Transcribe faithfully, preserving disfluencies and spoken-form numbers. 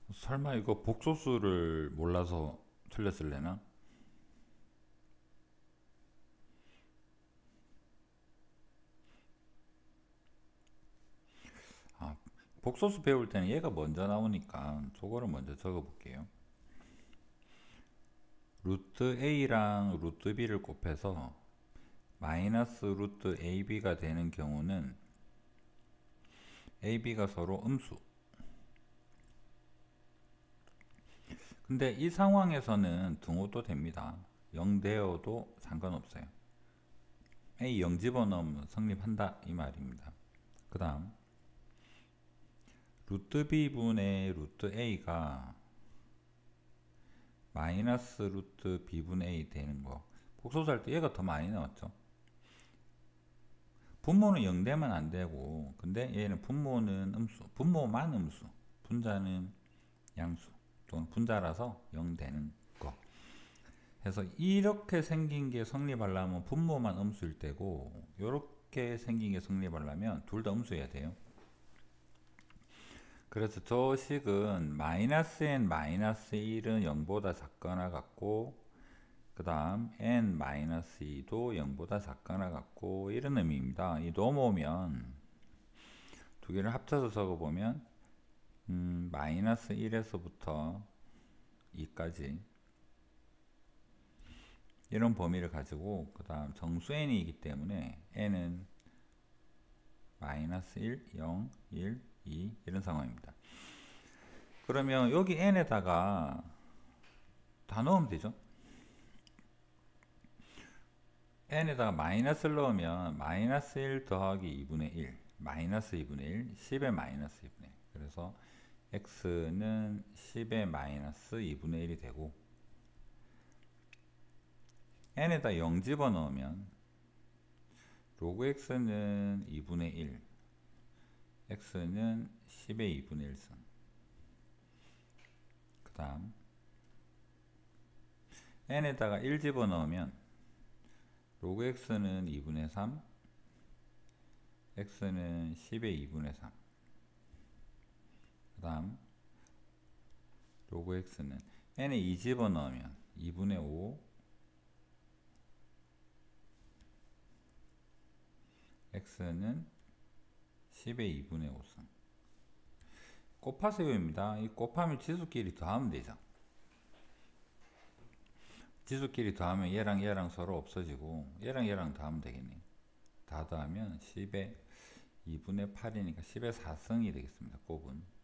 설마 이거 복소수를 몰라서 틀렸을래나? 아, 복소수 배울 때는 얘가 먼저 나오니까 저거를 먼저 적어 볼게요. 루트 A랑 루트 B를 곱해서 마이너스 루트 에이비가 되는 경우는 에이비가 서로 음수. 근데 이 상황에서는 등호도 됩니다. 영 되어도 상관없어요. A 영 집어넣으면 성립한다 이 말입니다. 그 다음 루트 B분의 루트 A가 마이너스 루트 B분의 A 되는 거. 복소수할 때 얘가 더 많이 나왔죠. 분모는 영 되면 안 되고, 근데 얘는 분모는 음수, 분모만 음수, 분자는 양수 또는 분자라서 영 되는 거. 그래서 이렇게 생긴 게 성립하려면 분모만 음수일 때고, 이렇게 생긴 게 성립하려면 둘 다 음수여야 돼요. 그래서 저 식은 마이너스 n 마이너스 일은 영보다 작거나 같고, 그 다음 n 마이너스 이도 영보다 작거나 같고, 이런 의미입니다. 이 넘어오면 두 개를 합쳐서 적어보면 음, 마이너스 일에서부터 이까지 이런 범위를 가지고, 그 다음 정수 n이기 때문에 n은 마이너스 일, 영, 일, 이 이런 상황입니다. 그러면 여기 n에다가 다 넣으면 되죠. n에다가 마이너스를 넣으면 마이너스 일 더하기 이분의 일, 마이너스 이분의 일, 십의 마이너스 이분의 일. 그래서 x는 십의 마이너스 이분의 일이 되고, n에다 영 집어넣으면 로그 x는 이분의 일, x는 십의 이분의 일 승. 그 다음 n에다가 일 집어넣으면 로그 x는 이분의 삼, x는 십의 이분의 삼. 그 다음 로그 x는 n에 이 집어넣으면 이분의 오, x는 십의 이분의 오 승. 곱하세요입니다. 이 곱하면 지수끼리 더하면 되죠. 지수끼리 더하면 얘랑 얘랑 서로 없어지고, 얘랑 얘랑 더하면 되겠네. 다 더하면 십의 이분의 팔이니까 십의 사 승이 되겠습니다. 곱은